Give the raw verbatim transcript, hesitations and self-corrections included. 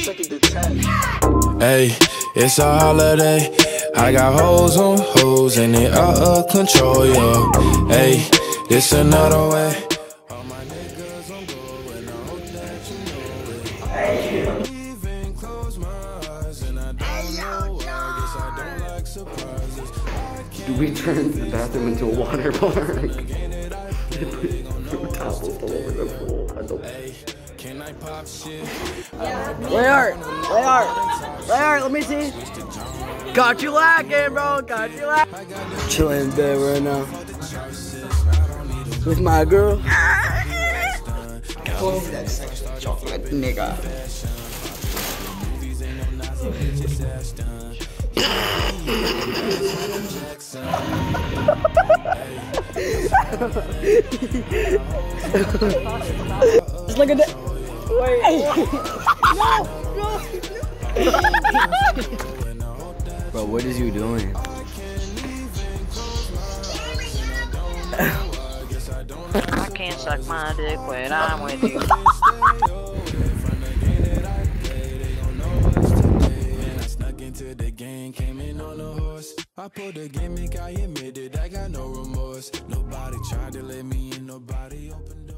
Hey, it's a holiday. I got hoes on hoes and they out of control, yo. Hey, it's another way. All my niggas on go and I hope that you know it. Even close my eyes and I don't know why. I guess I don't like surprises. Do we turn the bathroom into a water park? Towels all over the pool. I don't. Can I pop shit? Lay art, lay art, lay art, let me see. Got you lacking, bro, got you lacking. Chilling in bed right now with my girl. Go over that section, chocolate nigga. Just look at that. Wait. No, no. Bro, what is you doing? I can't suck my dick when I'm with you. I pulled the gimmick, I admitted I got no remorse. Nobody tried to let me in, nobody opened